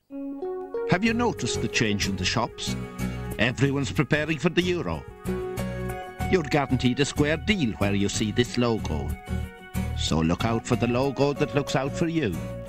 Have you noticed the change in the shops? Everyone's preparing for the euro. You're guaranteed a square deal where you see this logo. So look out for the logo that looks out for you.